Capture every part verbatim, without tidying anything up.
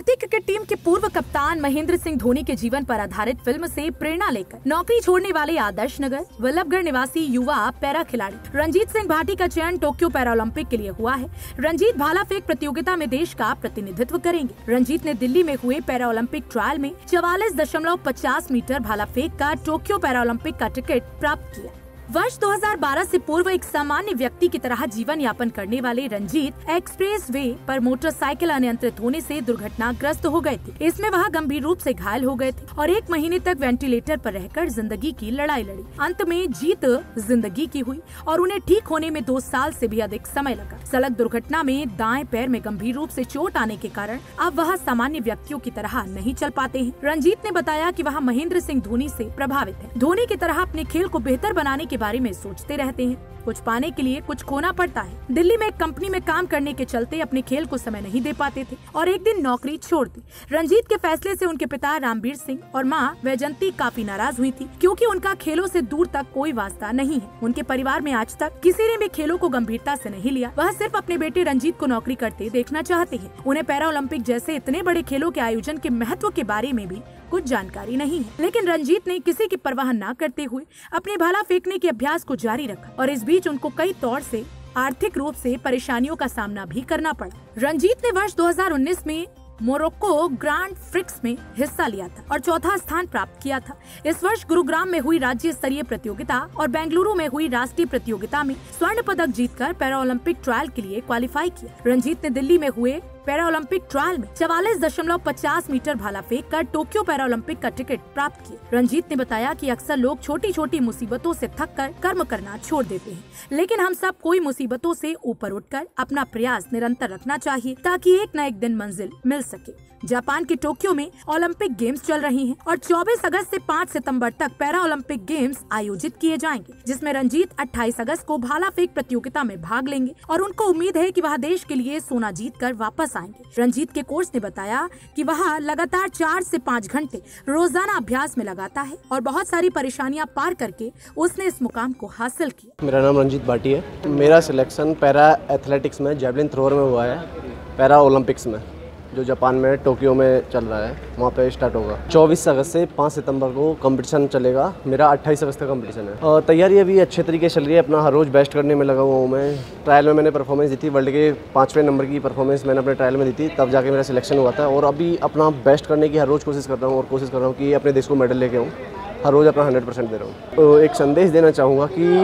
भारतीय cricket team के पूर्व कप्तान महेंद्र सिंह धोनी के जीवन पर आधारित फिल्म से प्रेरणा लेकर नौकरी छोड़ने वाले आदर्श नगर वल्लभगढ़ निवासी युवा पैरा खिलाड़ी रंजीत सिंह भाटी का चयन टोक्यो पैरालंपिक के लिए हुआ है। रंजीत भाला फेंक प्रतियोगिता में देश का प्रतिनिधित्व करेंगे। रंजीत ने दिल्ली में हुए पैरालंपिक ट्रायल में चवालीस दशमलव पचास मीटर भाला फेंक का टोक्यो पैरालंपिक का टिकट प्राप्त किया। वर्ष दो हज़ार बारह से पूर्व एक सामान्य व्यक्ति की तरह जीवन यापन करने वाले रंजीत एक्सप्रेस वे पर मोटरसाइकिल अनियंत्रित होने से दुर्घटनाग्रस्त हो गए थे। इसमें वह गंभीर रूप से घायल हो गए थे और एक महीने तक वेंटिलेटर पर रहकर जिंदगी की लड़ाई लड़ी। अंत में जीत जिंदगी की हुई और उन्हें ठीक होने में दो साल से भी अधिक समय लगा। सड़क दुर्घटना में दाएं पैर में गंभीर रूप से चोट आने के कारण अब वह सामान्य व्यक्तियों की तरह नहीं चल पाते हैं। रंजीत ने बताया कि वह महेंद्र सिंह धोनी से प्रभावित है। धोनी की तरह अपने खेल को बेहतर बनाने के बारे में सोचते रहते हैं। कुछ पाने के लिए कुछ खोना पड़ता है। दिल्ली में एक कंपनी में काम करने के चलते अपने खेल को समय नहीं दे पाते थे और एक दिन नौकरी छोड़ दी। रंजीत के फैसले से उनके पिता रामबीर सिंह और मां वैजंती काफी नाराज हुई थी, क्योंकि उनका खेलों से दूर तक कोई वास्ता नहीं है। उनके परिवार में आज तक किसी ने भी खेलों को गंभीरता से नहीं लिया। वह सिर्फ अपने बेटे रंजीत को नौकरी करते देखना चाहते हैं। उन्हें पैरालंपिक जैसे इतने बड़े खेलों के आयोजन के महत्व के बारे में भी कुछ जानकारी नहीं है। लेकिन रंजीत ने किसी की परवाह न करते हुए अपने भाला फेंकने के अभ्यास को जारी रखा और इस बीच उनको कई तौर से आर्थिक रूप से परेशानियों का सामना भी करना पड़ा। रंजीत ने वर्ष दो हज़ार उन्नीस में मोरक्को ग्रांड प्रिक्स में हिस्सा लिया था और चौथा स्थान प्राप्त किया था। इस वर्ष गुरुग्राम में हुई राज्य स्तरीय प्रतियोगिता और बेंगलुरु में हुई राष्ट्रीय प्रतियोगिता में स्वर्ण पदक जीतकर पैरालंपिक ट्रायल के लिए क्वालिफाई किया। रंजीत ने दिल्ली में हुए पैरालंपिक ट्रायल में चवालीस दशमलव पचास मीटर भाला फेंक कर टोक्यो पैरालंपिक का टिकट प्राप्त किया। रंजीत ने बताया कि अक्सर लोग छोटी छोटी मुसीबतों से थक कर कर्म करना छोड़ देते हैं, लेकिन हम सब कोई मुसीबतों से ऊपर उठकर अपना प्रयास निरंतर रखना चाहिए ताकि एक न एक दिन मंजिल मिल सके। जापान के टोक्यो में ओलंपिक गेम्स चल रही हैं और चौबीस अगस्त से पाँच सितंबर तक पैरा ओलंपिक गेम्स आयोजित किए जाएंगे, जिसमें रंजीत अट्ठाईस अगस्त को भाला फेंक प्रतियोगिता में भाग लेंगे और उनको उम्मीद है कि वह देश के लिए सोना जीत कर वापस आएंगे। रंजीत के कोच ने बताया कि वह लगातार चार से पाँच घंटे रोजाना अभ्यास में लगाता है और बहुत सारी परेशानियां पार करके उसने इस मुकाम को हासिल किया। मेरा नाम रंजीत भाटी है। मेरा सिलेक्शन पैरा एथलेटिक्स में जेवलिन थ्रोअर में हुआ है, पैरा ओलंपिक्स में जो जापान में टोक्यो में चल रहा है, वहाँ पे स्टार्ट होगा। चौबीस अगस्त से पाँच सितंबर को कंपटीशन चलेगा। मेरा अट्ठाईस अगस्त का कंपटीशन है और तैयारी अभी अच्छे तरीके से चल रही है। अपना हर रोज़ बेस्ट करने में लगा हुआ हूँ मैं। ट्रायल में मैंने परफॉर्मेंस दी थी, वर्ल्ड के पाँचवें नंबर की परफॉर्मेंस मैंने अपने ट्रायल में दी थी, तब जाके मेरा सिलेक्शन हुआ था। और अभी अपना बेस्ट करने की हर रोज़ कोशिश कर रहा हूँ और कोशिश कर रहा हूँ कि अपने देश को मेडल लेके आऊँ। हर रोज़ अपना हंड्रेड परसेंट दे रहा हूँ। तो एक संदेश देना चाहूँगा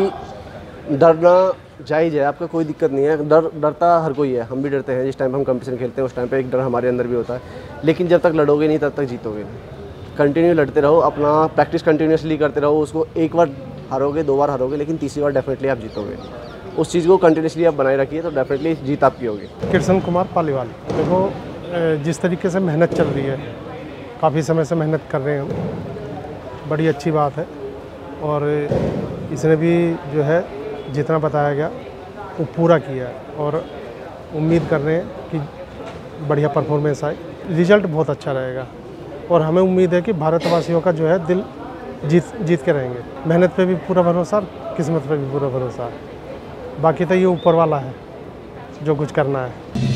कि डरना जायज़ है, आपका कोई दिक्कत नहीं है। डर डरता हर कोई है, हम भी डरते हैं। जिस टाइम हम कंपटीशन खेलते हैं उस टाइम पे एक डर हमारे अंदर भी होता है, लेकिन जब तक लड़ोगे नहीं तब तक जीतोगे नहीं। कंटिन्यू लड़ते रहो, अपना प्रैक्टिस कंटिन्यूसली करते रहो। उसको एक बार हारोगे, दो बार हारोगे, लेकिन तीसरी बार डेफिनेटली आप जीतोगे। उस चीज़ को कंटिन्यूसली आप बनाए रखिए तो डेफिनेटली जीत आपकी होगी। कृष्ण कुमार पालीवाल। देखो, जिस तरीके से मेहनत चल रही है, काफ़ी समय से मेहनत कर रहे हैं हम, बड़ी अच्छी बात है। और इसने भी जो है जितना बताया गया वो पूरा किया है और उम्मीद कर रहे हैं कि बढ़िया परफॉर्मेंस आए, रिजल्ट बहुत अच्छा रहेगा। और हमें उम्मीद है कि भारतवासियों का जो है दिल जीत जीत के रहेंगे। मेहनत पे भी पूरा भरोसा, किस्मत पे भी पूरा भरोसा। बाकी तो ये ऊपर वाला है जो कुछ करना है।